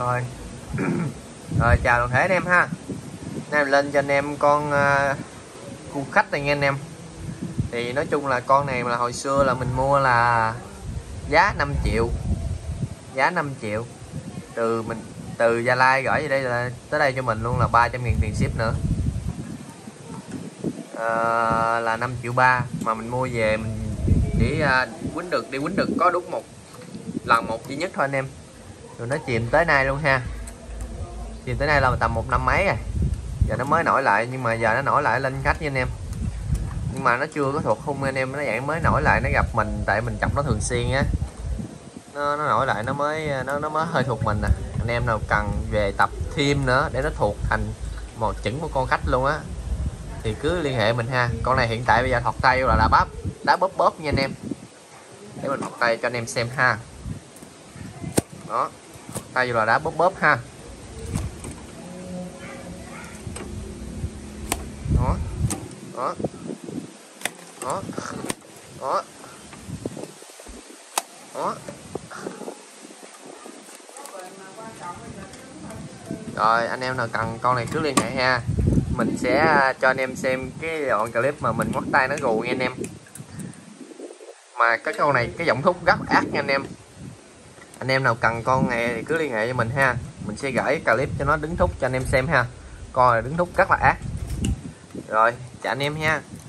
Rồi. Rồi chào toàn thể anh em ha. Nay lên cho anh em con cu khách này nghe anh em. Thì nói chung là con này là hồi xưa là mình mua là giá 5 triệu. Giá 5 triệu. Từ Gia Lai gửi về đây là tới đây cho mình luôn là 300.000 tiền ship nữa. Là 5 triệu 3 mà mình mua về mình để quýnh được có đúng một lần duy nhất thôi anh em. Rồi nó chìm tới nay luôn ha. Chìm tới nay là tầm 1 năm mấy rồi. Giờ nó mới nổi lại, nhưng mà giờ nó nổi lại lên khách với anh em. Nhưng mà nó chưa có thuộc khung anh em, nó dạng mới nổi lại, nó gặp mình tại mình chọc nó thường xuyên á. Nó nổi lại nó mới hơi thuộc mình nè. Anh em nào cần về tập thêm nữa để nó thuộc thành một con khách luôn á thì cứ liên hệ mình ha. Con này hiện tại bây giờ thọt tay là đá bóp nha anh em. Để mình thọt tay cho anh em xem ha. Đó, tay là đá bóp ha. Đó. Đó. Đó. Đó. Đó. Rồi anh em nào cần con này cứ liên hệ ha. Mình sẽ cho anh em xem cái đoạn clip mà mình ngoắt tay nó gù nha anh em. Mà cái con này cái giọng thúc rất ác nha anh em. Anh em nào cần con này thì cứ liên hệ cho mình ha. Mình sẽ gửi clip cho nó đứng thúc cho anh em xem ha. Con này đứng thúc rất là ác. Rồi chào anh em ha.